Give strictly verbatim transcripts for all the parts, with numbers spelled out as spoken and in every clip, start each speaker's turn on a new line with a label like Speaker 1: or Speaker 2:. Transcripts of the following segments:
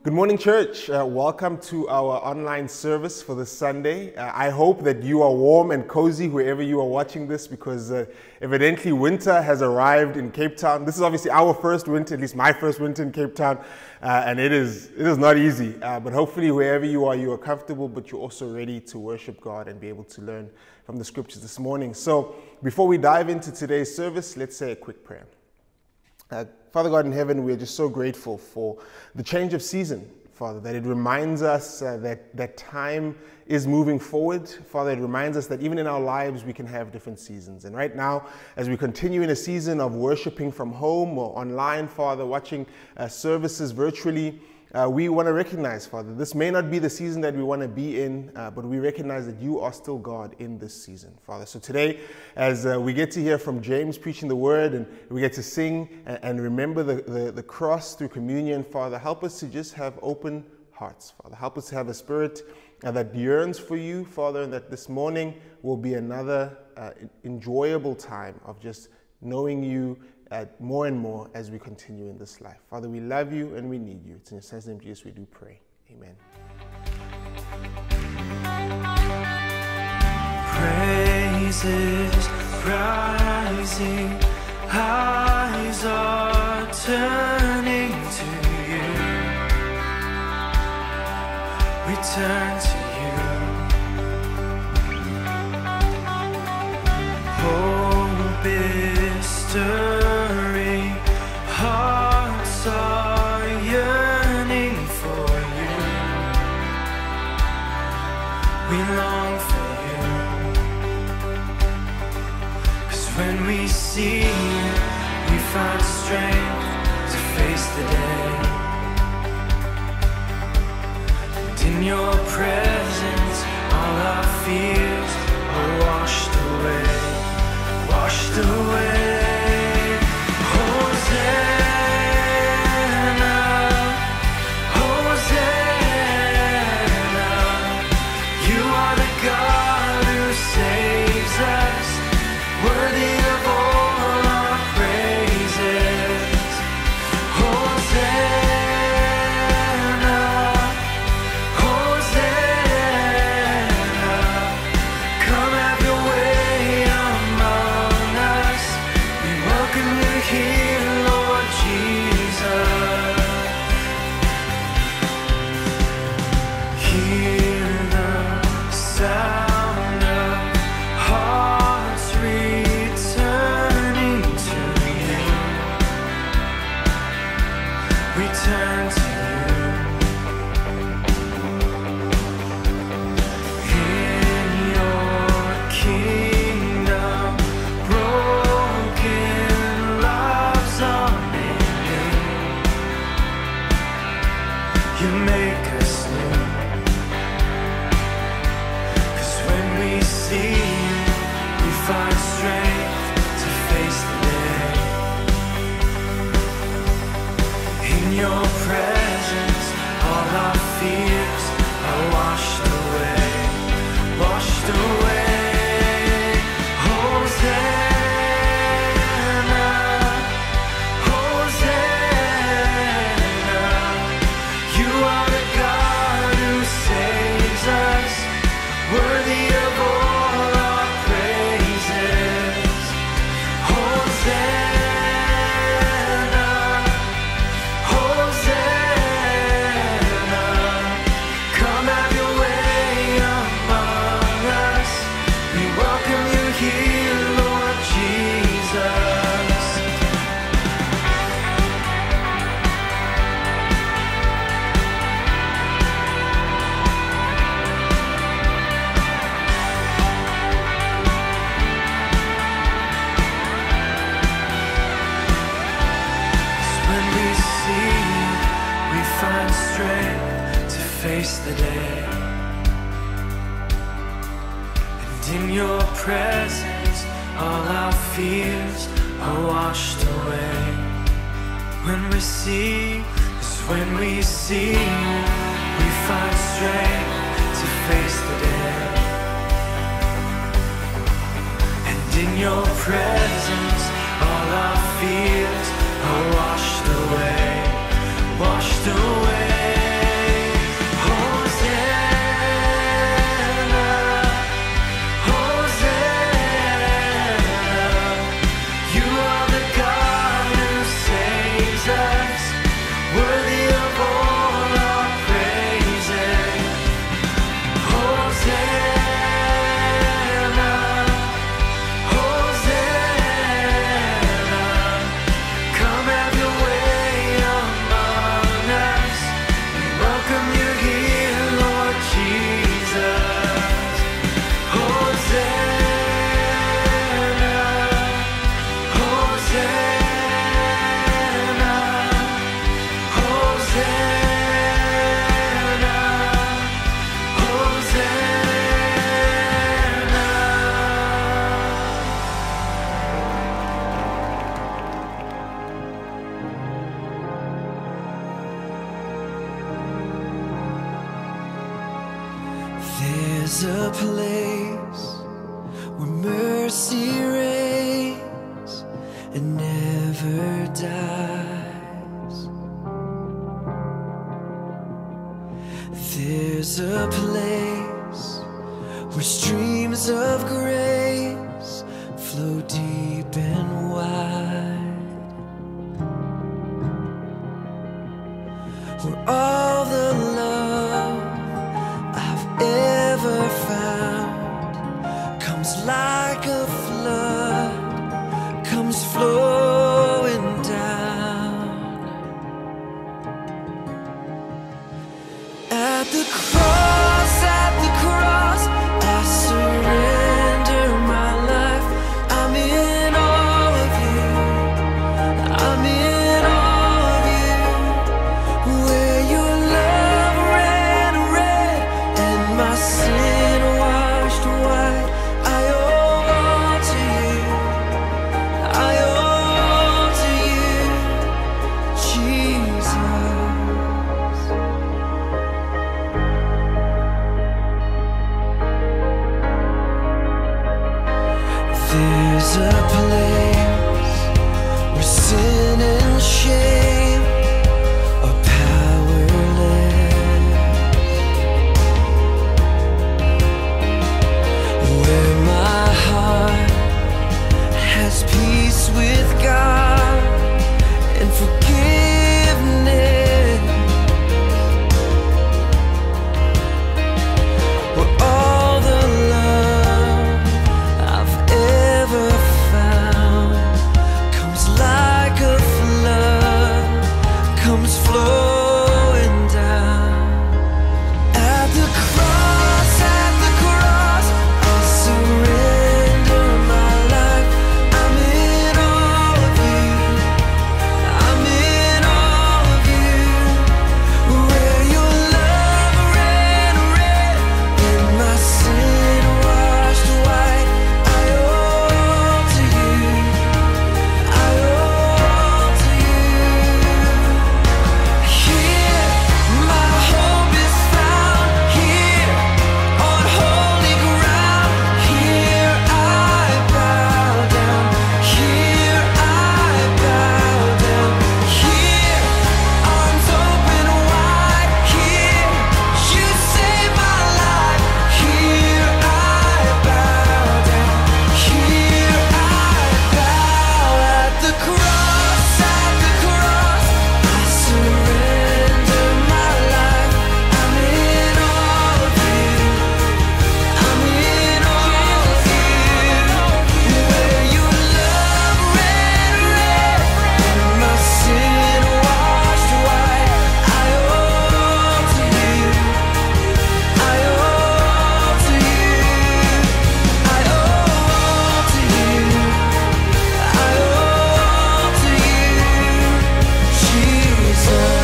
Speaker 1: Good morning, church. Uh, welcome to our online service for this Sunday. Uh, I hope that you are warm and cozy wherever you are watching this, because uh, evidently winter has arrived in Cape Town. This is obviously our first winter, at least my first winter in Cape Town, uh, and it is it is not easy. Uh, but hopefully wherever you are, you are comfortable, but you're also ready to worship God and be able to learn from the scriptures this morning. So before we dive into today's service, let's say a quick prayer. Uh, Father God in heaven, we are just so grateful for the change of season, Father, that it reminds us uh, that, that time is moving forward. Father, it reminds us that even in our lives, we can have different seasons. And right now, as we continue in a season of worshiping from home or online, Father, watching uh, services virtually, Uh, we want to recognize, Father, this may not be the season that we want to be in, uh, but we recognize that you are still God in this season, Father. So today, as uh, we get to hear from James preaching the word, and we get to sing and, and remember the, the, the cross through communion, Father, help us to just have open hearts, Father. Help us to have a spirit uh, that yearns for you, Father, and that this morning will be another uh, enjoyable time of just knowing you Uh, more and more as we continue in this life. Father, we love you and we need you. It's in your son's name, Jesus, we do pray. Amen.
Speaker 2: Praises rising, eyes are turning to you. We turn to you. Hope is stirring, hearts are yearning for you. We long for you, 'cause when we see you, we find strength to face the day. And in your presence, all our fears are washed away, washed away. Washed away, washed away. There's a place where mercy reigns and never dies. There's a place where streams of grace flow deep and wide, where all the love I've ever found comes like a flood, comes flowing down. At the cross, at the cross, I surrender my life. I'm in all of you, I'm in all of you, where your love ran red and my sin washed white. I owe all to you, I owe all to you, Jesus. There's a place where sin and shame are powerless, where my heart has peace with God and forgiveness, where all the love I've ever found comes like a flood, comes flowing down. At the cross, at the cross, I surrender my life. I'm in all of you, I'm in all of you, where your love ran red and my sin washed white. I owe all to you, I owe all to you. Here my hope is found, here on holy ground. Here I bow down, here I bow down. Here arms open wide, here you save my life. Here I bow down, here I bow. At the cross, at the cross, I surrender my life. I'm in all of you, I'm in all of you, where your love ran red and my sin washed white. I owe all to you, I owe all to you, I owe all to you, I owe all to you, Jesus.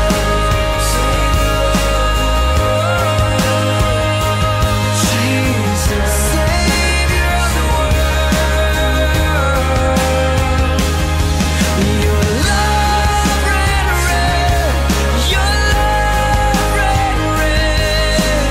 Speaker 2: Jesus, Savior of the world. Your love ran red, your love ran red.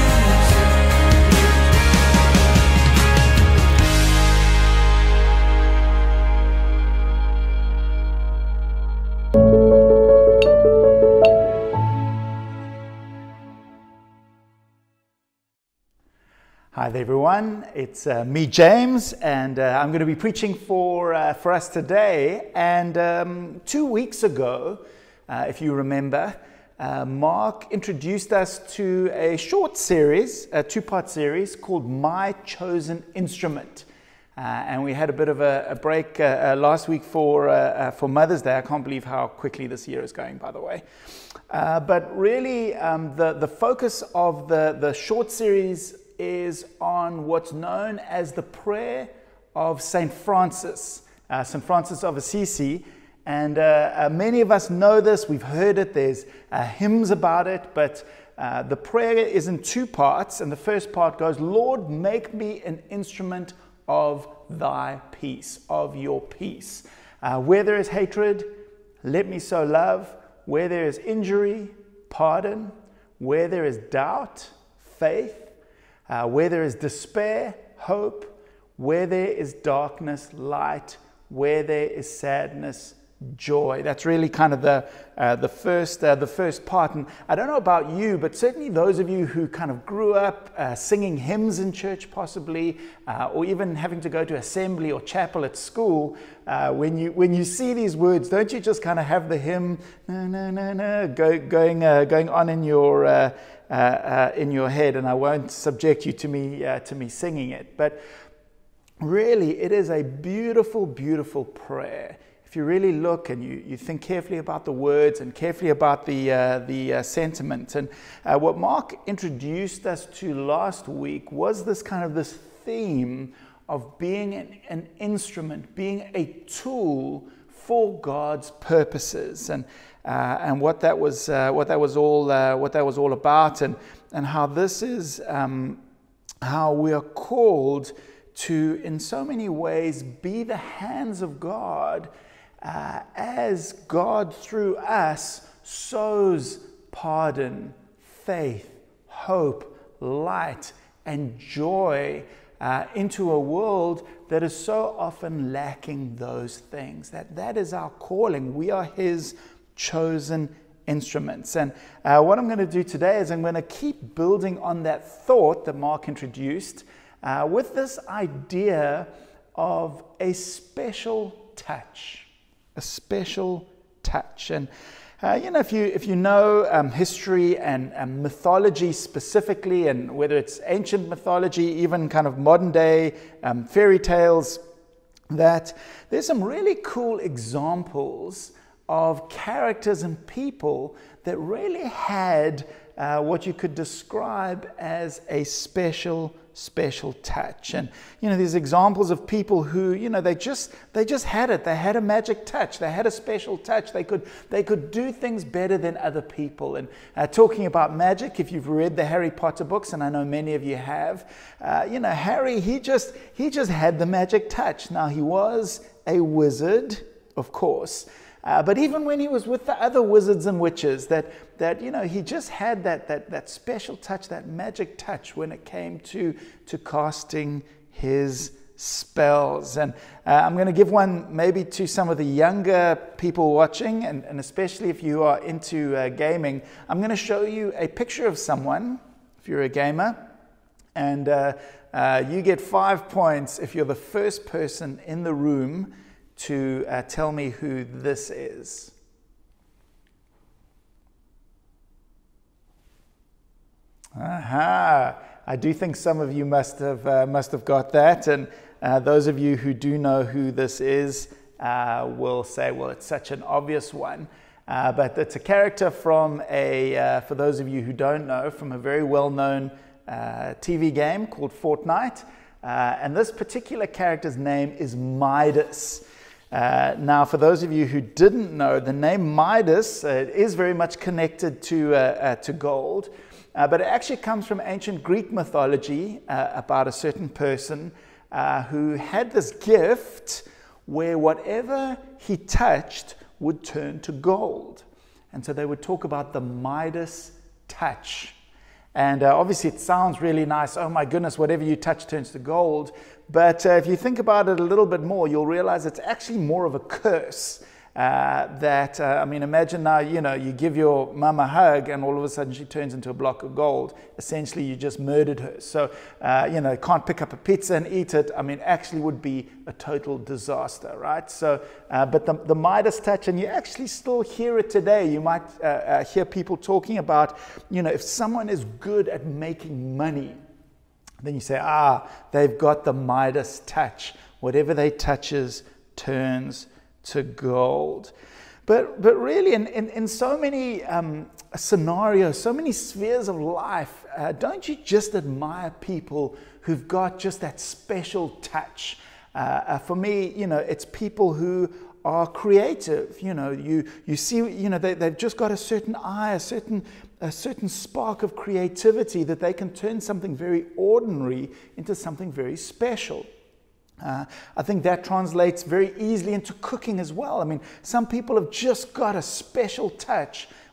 Speaker 3: Hi there, everyone. It's uh, me, James, and uh, I'm going to be preaching for uh, for us today. And um, two weeks ago, uh, if you remember, uh, Mark introduced us to a short series, a two-part series called My Chosen Instrument. Uh, and we had a bit of a, a break uh, uh, last week for uh, uh, for Mother's Day. I can't believe how quickly this year is going, by the way. Uh, but really, um, the the focus of the the short series is on what's known as the prayer of Saint Francis, uh, Saint Francis of Assisi. And uh, uh, many of us know this, we've heard it, there's uh, hymns about it, but uh, the prayer is in two parts. And the first part goes, Lord, make me an instrument of thy peace, of your peace. Uh, where there is hatred, let me sow love. Where there is injury, pardon. Where there is doubt, faith. Uh, where there is despair, hope. Where there is darkness, light. Where there is sadness, joy. That's really kind of the uh, the first uh, the first part. And I don't know about you, but certainly those of you who kind of grew up uh, singing hymns in church, possibly, uh, or even having to go to assembly or chapel at school, uh, when you when you see these words, don't you just kind of have the hymn no no no no go, going uh, going on in your uh, uh, uh, in your head? And I won't subject you to me uh, to me singing it, but really, it is a beautiful, beautiful prayer. If you really look and you, you think carefully about the words and carefully about the uh, the uh, sentiment. And uh, what Mark introduced us to last week was this kind of this theme of being an, an instrument, being a tool for God's purposes, and uh, and what that was uh, what that was all uh, what that was all about, and and how this is um, how we are called to, in so many ways, be the hands of God uh, as God through us sows pardon, faith, hope, light, and joy uh, into a world that is so often lacking those things. That that is our calling. We are His chosen instruments. And uh, what I'm going to do today is I'm going to keep building on that thought that Mark introduced, Uh, with this idea of a special touch, a special touch. And uh, you know, if you if you know um, history and um, mythology specifically, and whether it's ancient mythology, even kind of modern day um, fairy tales, that there's some really cool examples of characters and people that really had uh, what you could describe as a special special touch. And you know, these examples of people who, you know, they just they just had it. They had a magic touch. They had a special touch. They could they could do things better than other people. And uh, talking about magic, if you've read the Harry Potter books, and I know many of you have, uh, you know, Harry, he just he just had the magic touch. Now, he was a wizard, of course. Uh, but even when he was with the other wizards and witches, that that you know, he just had that that that special touch, that magic touch when it came to to casting his spells. And uh, I'm going to give one maybe to some of the younger people watching, and, and especially if you are into uh, gaming. I'm going to show you a picture of someone, if you're a gamer, and uh, uh, you get five points if you're the first person in the room to uh, tell me who this is. Aha! I do think some of you must have uh, must have got that, and uh, those of you who do know who this is uh, will say, "Well, it's such an obvious one." Uh, but it's a character from a, uh, for those of you who don't know, from a very well-known uh, T V game called Fortnite, uh, and this particular character's name is Midas. Uh, now, for those of you who didn't know, the name Midas uh, is very much connected to uh, uh, to gold, uh, but it actually comes from ancient Greek mythology uh, about a certain person uh, who had this gift where whatever he touched would turn to gold. And so they would talk about the Midas touch. And uh, obviously it sounds really nice. Oh my goodness, whatever you touch turns to gold. But uh, if you think about it a little bit more, you'll realize it's actually more of a curse. Uh, that, uh, I mean, imagine now, you know, you give your mum a hug and all of a sudden she turns into a block of gold. Essentially, you just murdered her. So, uh, you know, can't pick up a pizza and eat it. I mean, actually would be a total disaster, right? So, uh, but the, the Midas touch, and you actually still hear it today. You might uh, uh, hear people talking about, you know, if someone is good at making money, then you say, ah, they've got the Midas touch. Whatever they touches turns to gold. But but really, in, in, in so many um, scenarios, so many spheres of life, uh, don't you just admire people who've got just that special touch? Uh, uh, for me, you know, it's people who are creative. You know, you you see, you know, they, they've just got a certain eye, a certain a certain spark of creativity that they can turn something very ordinary into something very special. Uh, I think that translates very easily into cooking as well. I mean, some people have just got a special touch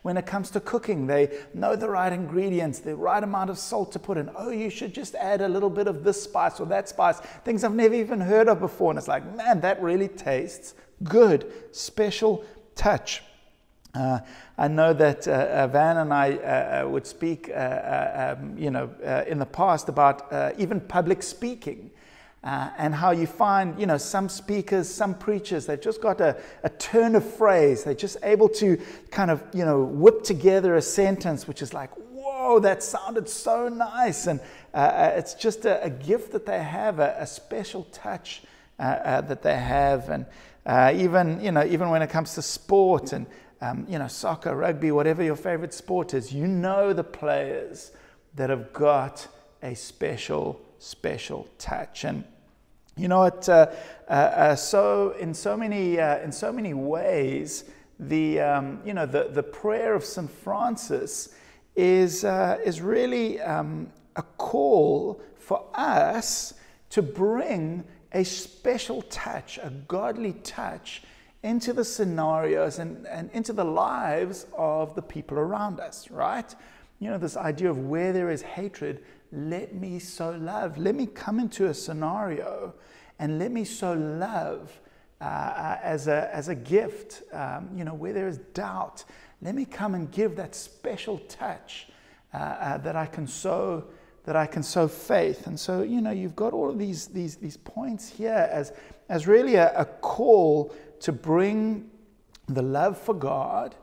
Speaker 3: When it comes to cooking, they know the right ingredients, the right amount of salt to put in. Oh, you should just add a little bit of this spice or that spice, things I've never even heard of before. And it's like, man, that really tastes good. Special touch. Uh, I know that uh, uh, Van and I uh, uh, would speak, uh, uh, um, you know, uh, in the past about uh, even public speaking. Uh, and how you find, you know, some speakers, some preachers, they've just got a, a turn of phrase. They're just able to kind of, you know, whip together a sentence which is like, whoa, that sounded so nice. And uh, it's just a, a gift that they have, a, a special touch uh, uh, that they have. And uh, even, you know, even when it comes to sport and, um, you know, soccer, rugby, whatever your favorite sport is, you know the players that have got a special special touch. And you know it uh, uh, uh, so in so many uh, in so many ways, the um, you know the the prayer of Saint Francis is uh, is really um, a call for us to bring a special touch, a godly touch, into the scenarios and, and into the lives of the people around us, right? You know, this idea of where there is hatred, let me sow love. Let me come into a scenario and let me sow love uh, uh, as a as a gift. Um, you know, where there is doubt, let me come and give that special touch uh, uh, that I can sow that I can sow faith. And so, you know, you've got all of these these these points here as as really a, a call to bring the love for God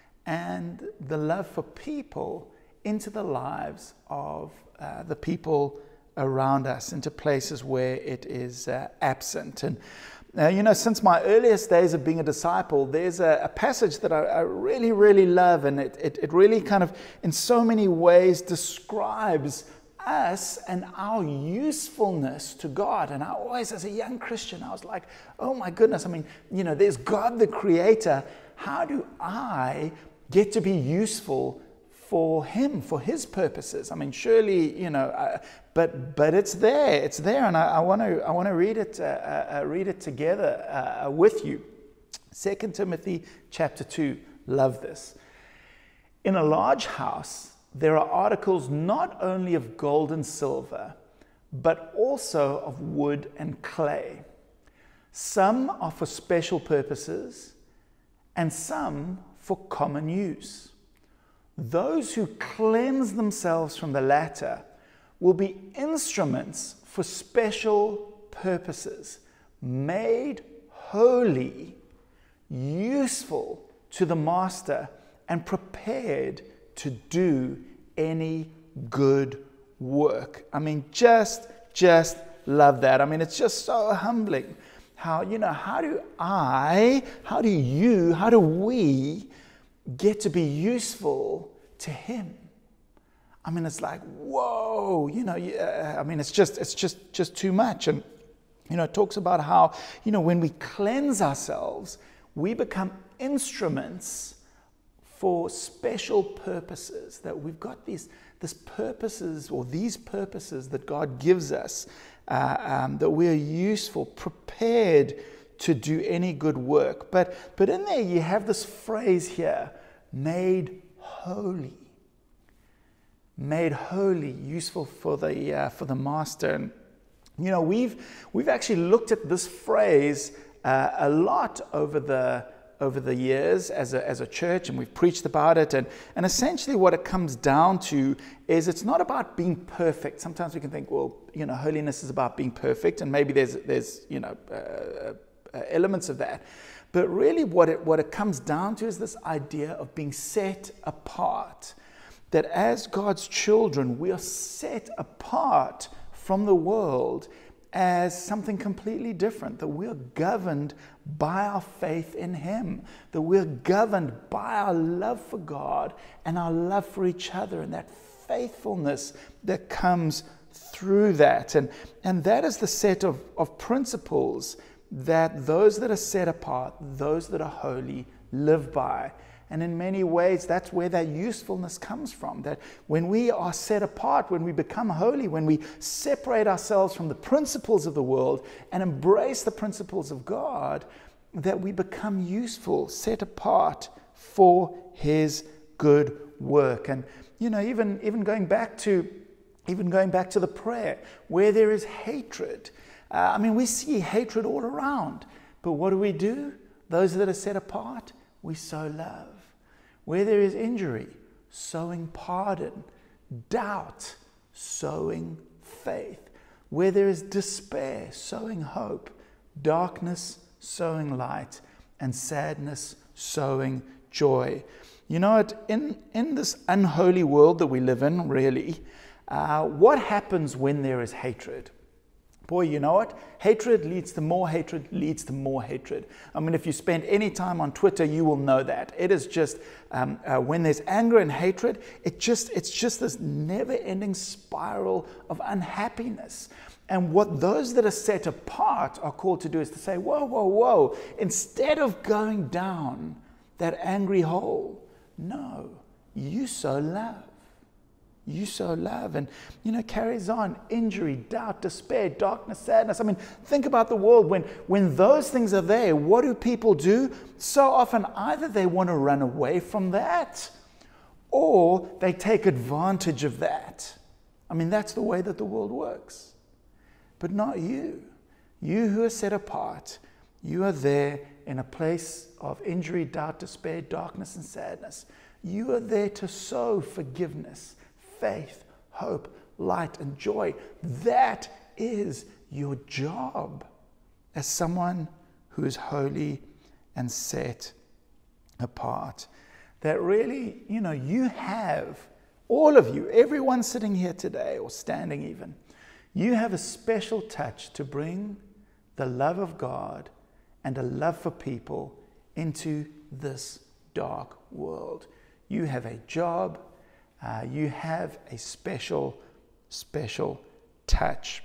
Speaker 3: and the love for people into the lives of uh, the people around us, into places where it is uh, absent. And uh, you know, since my earliest days of being a disciple, there's a, a passage that I, I really, really love, and it, it, it really kind of, in so many ways, describes us and our usefulness to God. And I always, as a young Christian, I was like, oh my goodness, I mean, you know, there's God the Creator. How do I get to be useful for Him, for His purposes? I mean, surely, you know, uh, but but it's there, it's there, and I want to I want to read it, uh, uh, read it together uh, with you. Second Timothy chapter two. Love this. In a large house, there are articles not only of gold and silver, but also of wood and clay. Some are for special purposes, and some for common use. Those who cleanse themselves from the latter will be instruments for special purposes, made holy, useful to the master, and prepared to do any good work. I mean, just, just love that. I mean, it's just so humbling. How, you know, how do I, how do you, how do we get to be useful to Him? I mean, it's like, whoa, you know, uh, I mean, it's just, it's just, just too much. And, you know, it talks about how, you know, when we cleanse ourselves, we become instruments for special purposes, that we've got these, this purposes or these purposes that God gives us, uh, um, that we are useful, prepared to do any good work. But, but in there you have this phrase here, made holy. Made holy, useful for the uh, for the master. And you know, we've we've actually looked at this phrase uh, a lot over the over the years as a as a church, and we've preached about it. And and essentially, what it comes down to is it's not about being perfect. Sometimes we can think, well, you know, holiness is about being perfect, and maybe there's there's you know uh, uh, elements of that. But really, what it what it comes down to is this idea of being set apart. That as God's children, we are set apart from the world as something completely different, that we're governed by our faith in Him, that we're governed by our love for God and our love for each other, and that faithfulness that comes through that. And, and that is the set of, of principles that those that are set apart, those that are holy, live by. And in many ways, that's where that usefulness comes from. That when we are set apart, when we become holy, when we separate ourselves from the principles of the world and embrace the principles of God, that we become useful, set apart for His good work. And, you know, even, even going back to even going back to the prayer, where there is hatred, uh, I mean, we see hatred all around, but what do we do? Those that are set apart, we sow love. Where there is injury, sowing pardon. Doubt, sowing faith. Where there is despair, sowing hope. Darkness, sowing light. And sadness, sowing joy. You know what? In, in this unholy world that we live in, really, uh, what happens when there is hatred? Boy, you know what? Hatred leads to more hatred, leads to more hatred. I mean, if you spend any time on Twitter, you will know that. It is just, um, uh, when there's anger and hatred, it just it's just this never-ending spiral of unhappiness. And what those that are set apart are called to do is to say, whoa, whoa, whoa, instead of going down that angry hole, no, you sow love. You sow love, and, you know, carries on injury, doubt, despair, darkness, sadness. I mean, think about the world. When, when those things are there, what do people do? So often either they want to run away from that, or they take advantage of that. I mean, that's the way that the world works. But not you. You who are set apart, you are there in a place of injury, doubt, despair, darkness, and sadness. You are there to sow forgiveness, faith, hope, light, and joy. That is your job as someone who is holy and set apart. That really, you know, you have, all of you, everyone sitting here today or standing even, you have a special touch to bring the love of God and a love for people into this dark world. You have a job. Uh, you have a special, special touch.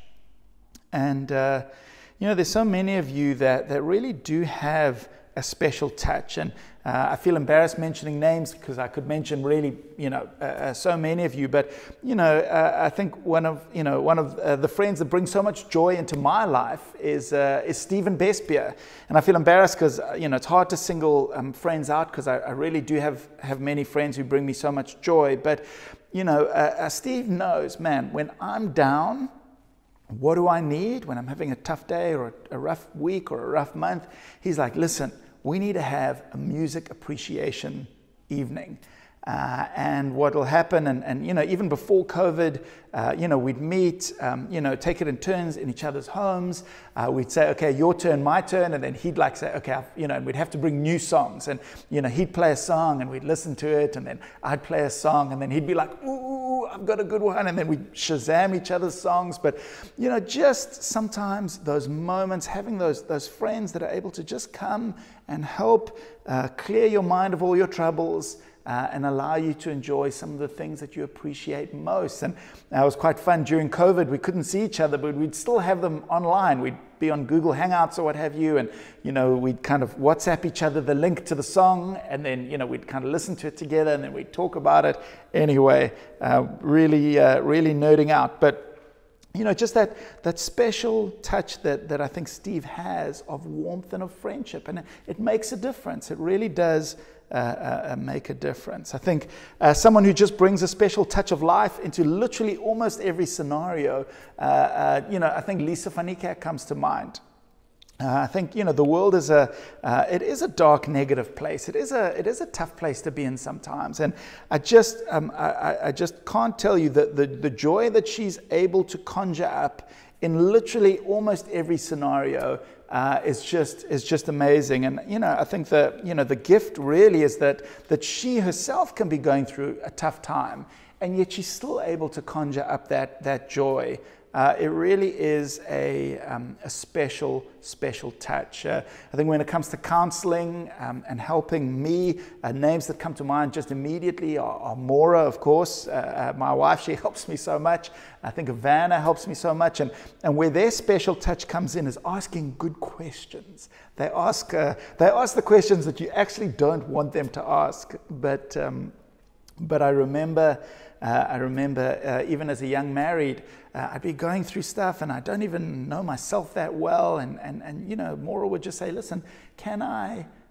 Speaker 3: And, uh, you know, there's so many of you that, that really do have a special touch. And uh, I feel embarrassed mentioning names because I could mention really, you know, uh, uh, so many of you. But, you know, uh, I think one of, you know, one of uh, the friends that brings so much joy into my life is uh, is Stephen Bespier. And I feel embarrassed because, uh, you know, it's hard to single um, friends out because I, I really do have, have many friends who bring me so much joy. But, you know, uh, uh, Steve knows, man, when I'm down, what do I need when I'm having a tough day or a, a rough week or a rough month? He's like, listen, we need to have a music appreciation evening. Uh, and what will happen, and, and you know, even before COVID, uh, you know, we'd meet, um, you know, take it in turns in each other's homes. Uh, we'd say, okay, your turn, my turn, and then he'd like say, okay, I've, you know, and we'd have to bring new songs, and you know, he'd play a song, and we'd listen to it, and then I'd play a song, and then he'd be like, ooh, I've got a good one, and then we'd Shazam each other's songs. But you know, just sometimes those moments, having those those friends that are able to just come and help uh, clear your mind of all your troubles. Uh, and allow you to enjoy some of the things that you appreciate most. And uh, it was quite fun during COVID. We couldn't see each other, but we'd still have them online. We'd be on Google Hangouts or what have you, and you know, we'd kind of WhatsApp each other the link to the song, and then you know, we'd kind of listen to it together, and then we'd talk about it. Anyway, uh, really, uh, really nerding out. But you know, just that that special touch that that I think Steve has of warmth and of friendship, and it, it makes a difference. It really does. Uh, uh, make a difference. I think uh, someone who just brings a special touch of life into literally almost every scenario, uh, uh, you know, I think Lisa van Niekerk comes to mind. Uh, I think, you know, the world is a, uh, it is a dark, negative place. It is a, it is a tough place to be in sometimes. And I just, um, I, I just can't tell you that the, the joy that she's able to conjure up in literally almost every scenario Uh, is just is just amazing. And you know, I think that you know the gift really is that that she herself can be going through a tough time, and yet she's still able to conjure up that that joy. Uh, it really is a um, a special special touch. Uh, I think when it comes to counseling um, and helping me, uh, names that come to mind just immediately are, are Maura, of course, uh, uh, my wife. She helps me so much. I think Ivana helps me so much, and and where their special touch comes in is asking good questions. They ask uh, they ask the questions that you actually don't want them to ask, but um, but I remember. Uh, I remember uh, even as a young married, uh, I'd be going through stuff and I don't even know myself that well. And, and, and you know, Maura would just say, listen, can I,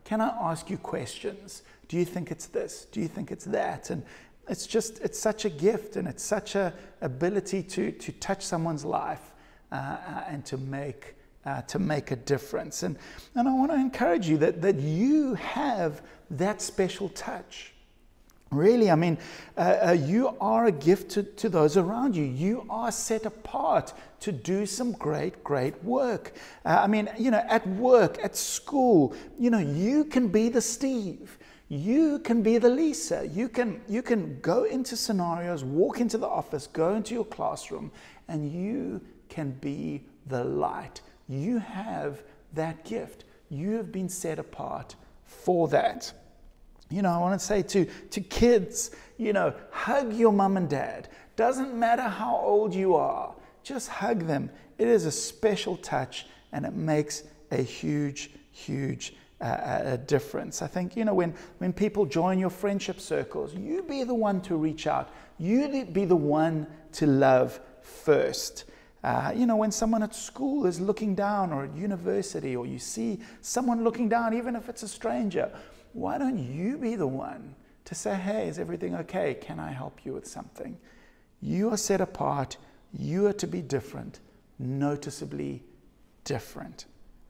Speaker 3: Can I ask you questions? Do you think it's this? Do you think it's that? And it's just, it's such a gift, and it's such a ability to, to touch someone's life uh, uh, and to make, uh, to make a difference. And, and I want to encourage you that, that you have that special touch. Really, I mean, uh, uh, you are a gift to, to those around you. You are set apart to do some great, great work. Uh, I mean, you know, at work, at school, you know, you can be the Steve. You can be the Lisa. You can, you can go into scenarios, walk into the office, go into your classroom, and you can be the light. You have that gift. You have been set apart for that. You know, I want to say to, to kids, you know, hug your mom and dad. Doesn't matter how old you are, just hug them. It is a special touch, and it makes a huge, huge uh, a difference. I think, you know, when, when people join your friendship circles, you be the one to reach out. You be the one to love first. Uh, you know, when someone at school is looking down, or at university, or you see someone looking down, even if it's a stranger, why don't you be the one to say, hey, is everything okay? Can I help you with something? You are set apart. You are to be different, noticeably different.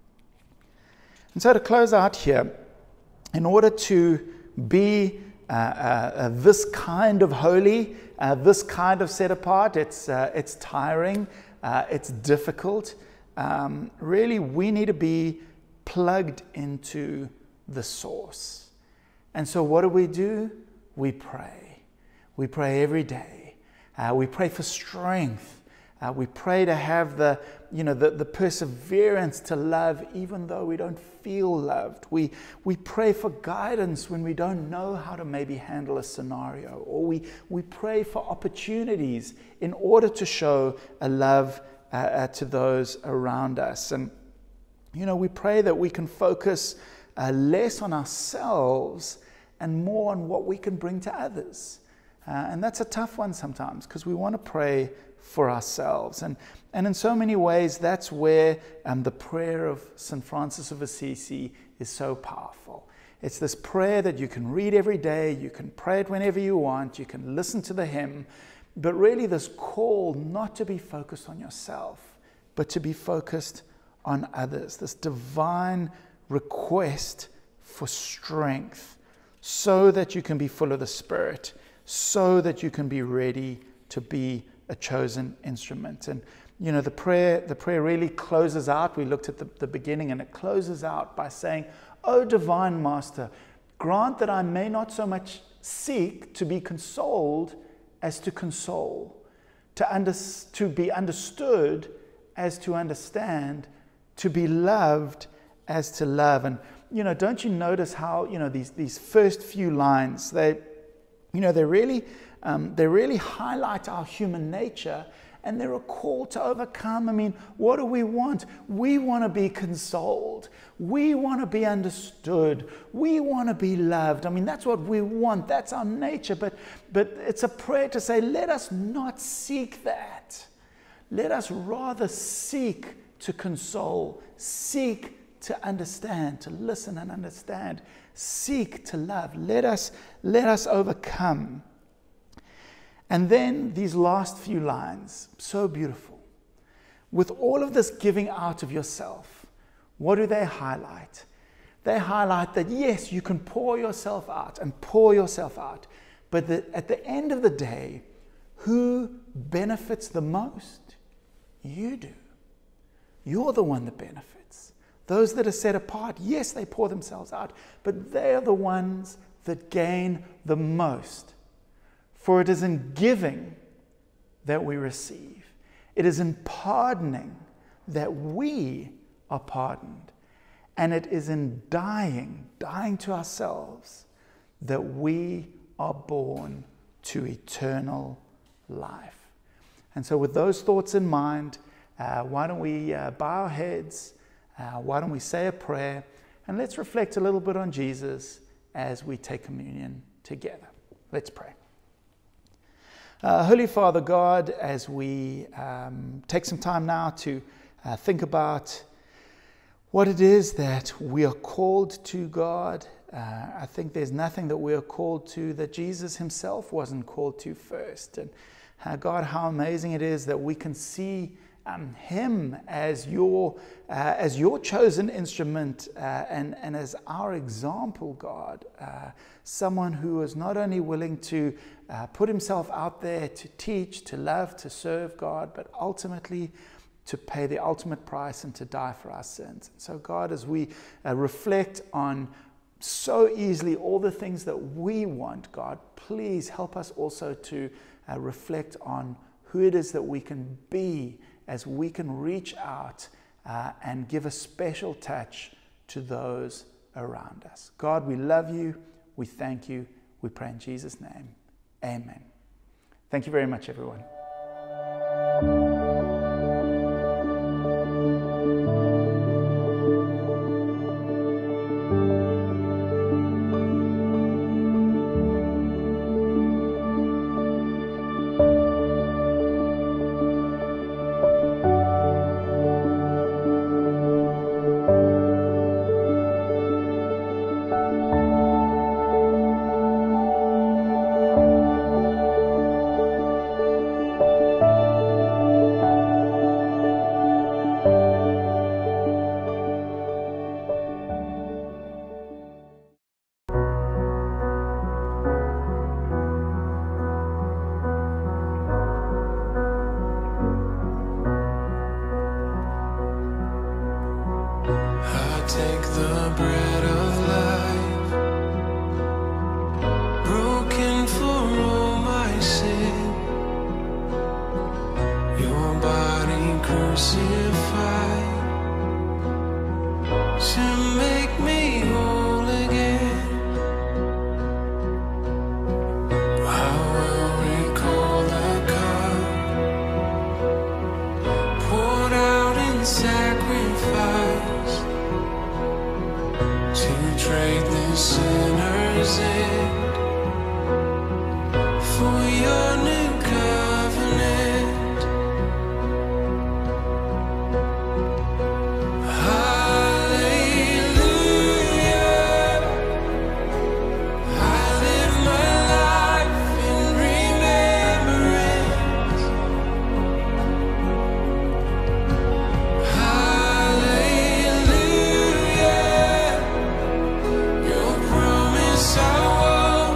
Speaker 3: And so to close out here, in order to be uh, uh, this kind of holy, uh, this kind of set apart, it's, uh, it's tiring, uh, it's difficult. Um, really, we need to be plugged into the source. And so what do we do? We pray. We pray every day. Uh, we pray for strength. Uh, we pray to have the, you know, the, the perseverance to love even though we don't feel loved. We, we pray for guidance when we don't know how to maybe handle a scenario. Or we, we pray for opportunities in order to show a love uh, uh, to those around us. And, you know, we pray that we can focus Uh, less on ourselves and more on what we can bring to others. Uh, and that's a tough one sometimes, because we want to pray for ourselves. And, and in so many ways, that's where um, the prayer of Saint Francis of Assisi is so powerful. It's this prayer that you can read every day, you can pray it whenever you want, you can listen to the hymn, but really this call not to be focused on yourself, but to be focused on others, this divine request for strength so that you can be full of the Spirit, so that you can be ready to be a chosen instrument. And you know, the prayer the prayer really closes out. We looked at the, the beginning, and it closes out by saying, "O divine Master, grant that I may not so much seek to be consoled as to console, to, under, to be understood as to understand, to be loved as to love." And, you know, don't you notice how, you know, these, these first few lines, they, you know, they really, um, they really highlight our human nature, and they're a call to overcome. I mean, what do we want? We want to be consoled. We want to be understood. We want to be loved. I mean, that's what we want. That's our nature. But, but it's a prayer to say, let us not seek that. Let us rather seek to console, seek to understand, to listen and understand, seek to love. Let us, let us overcome. And then these last few lines, so beautiful. With all of this giving out of yourself, what do they highlight? They highlight that yes, you can pour yourself out and pour yourself out, but that at the end of the day, who benefits the most? You do. You're the one that benefits. Those that are set apart, yes, they pour themselves out, but they are the ones that gain the most. For it is in giving that we receive. It is in pardoning that we are pardoned. And it is in dying, dying to ourselves, that we are born to eternal life. And so with those thoughts in mind, uh, why don't we uh, bow our heads? Uh, why don't we say a prayer, and let's reflect a little bit on Jesus as we take communion together. Let's pray. Uh, Holy Father God, as we um, take some time now to uh, think about what it is that we are called to, God. Uh, I think there's nothing that we are called to that Jesus himself wasn't called to first. And uh, God, how amazing it is that we can see um, him as your uh, as your chosen instrument uh, and, and as our example, God. Uh, someone who is not only willing to uh, put himself out there to teach, to love, to serve God, but ultimately to pay the ultimate price and to die for our sins. So God, as we uh, reflect on so easily all the things that we want, God, please help us also to uh, reflect on who it is that we can be as we can reach out uh, and give a special touch to those around us. God, we love you. We thank you. We pray in Jesus' name. Amen. Thank you very much, everyone.
Speaker 2: Take the bread of life, broken for all my sin, your body crucified to make me whole again. I will recall the cup poured out in sacrifice to trade the sinner's end for your new covenant. Hallelujah, I live my life in remembrance. Hallelujah, your promise I won't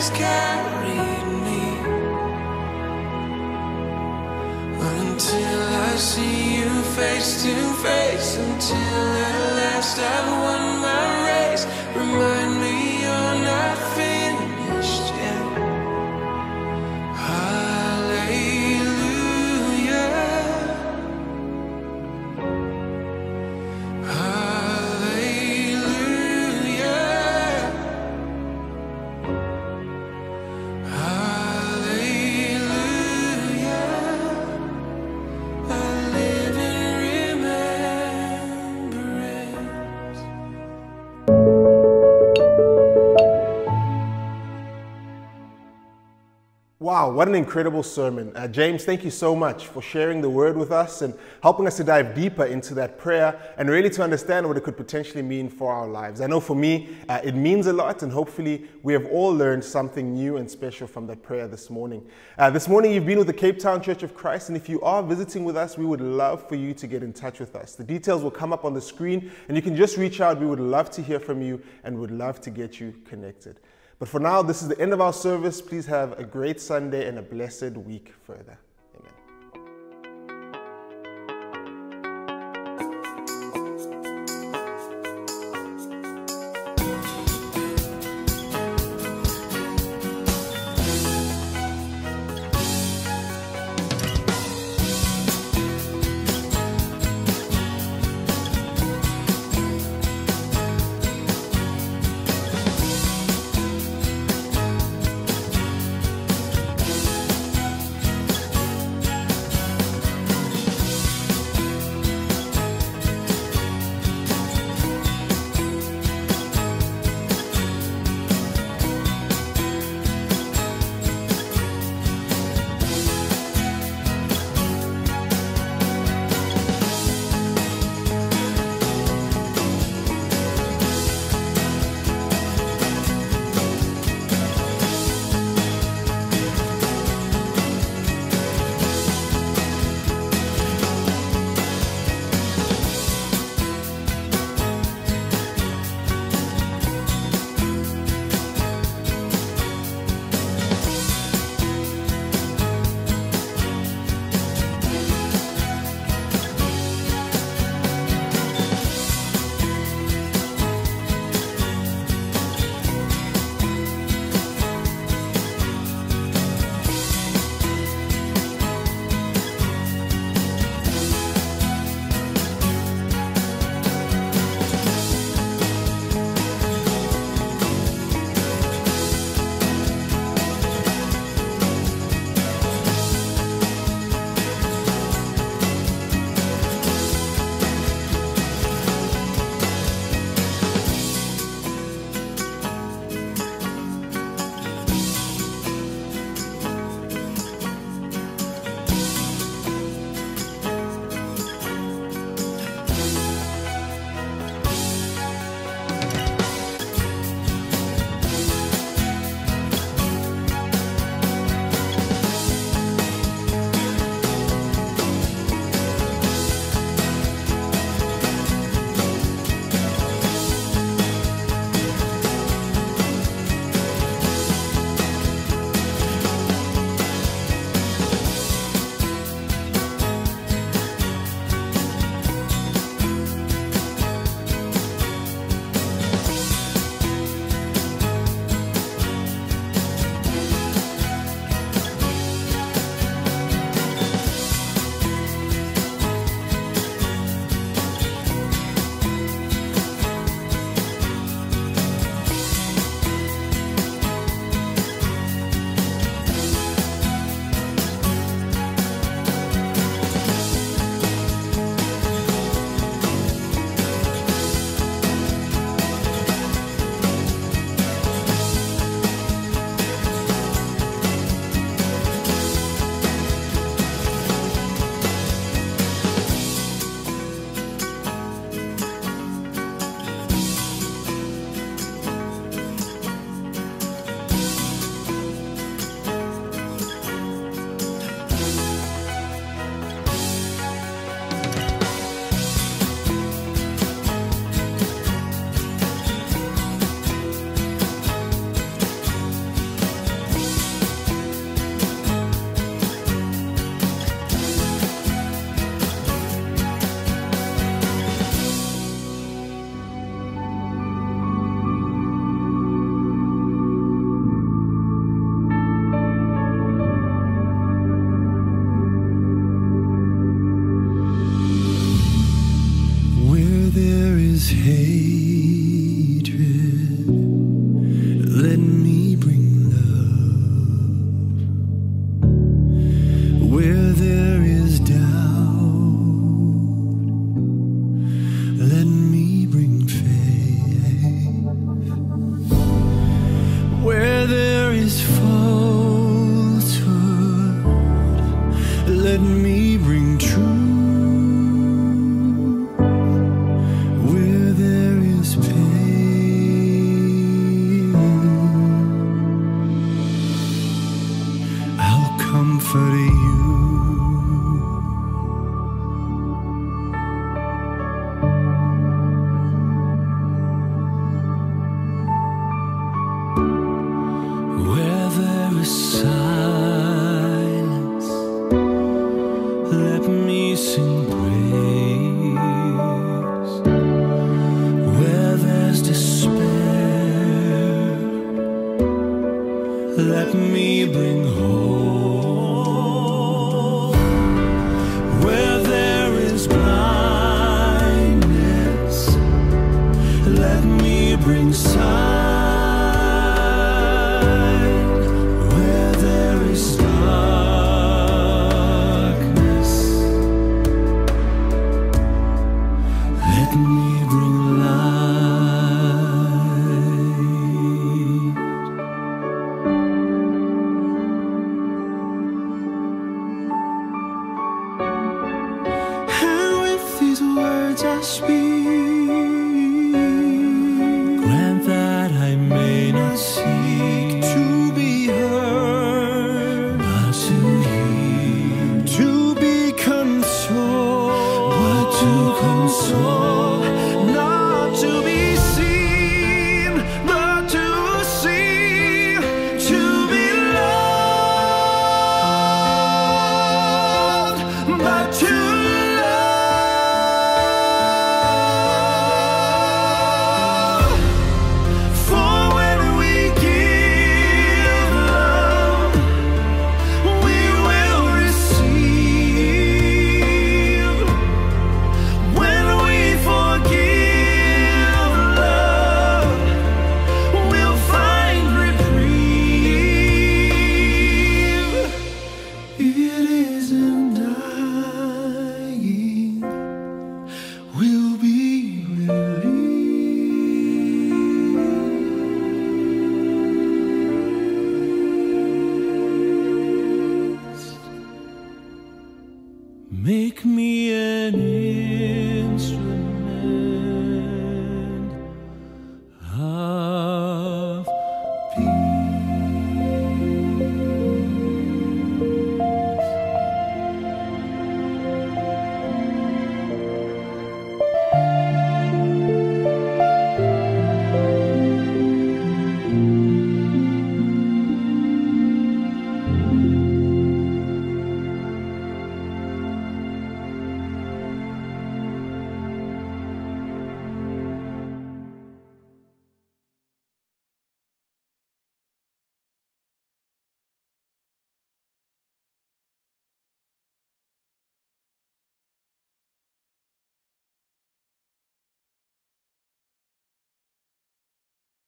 Speaker 2: has carried me until I see you face to face, until at last I've won my race. Remind me you're not finished yet. Hallelujah, hallelujah, hallelujah. I live in remembrance.
Speaker 1: Wow, what an incredible sermon. Uh, James, thank you so much for sharing the word with us and helping us to dive deeper into that prayer and really to understand what it could potentially mean for our lives. I know for me, uh, it means a lot, and hopefully we have all learned something new and special from that prayer this morning. Uh, this morning you've been with the Cape Town Church of Christ, and if you are visiting with us, we would love for you to get in touch with us. The details will come up on the screen, and you can just reach out. We would love to hear from you and would love to get you connected. But for now, this is the end of our service. Please have a great Sunday and a blessed week further. Amen.
Speaker 2: hatred, let me bring love. Where there is doubt, let me bring faith. Where there is falsehood, let me bring truth. Where there is pain, I'll comfort you. Where there is silence, let me sing praise. Where there's despair, let me bring hope. Where there is blindness, let me bring sight.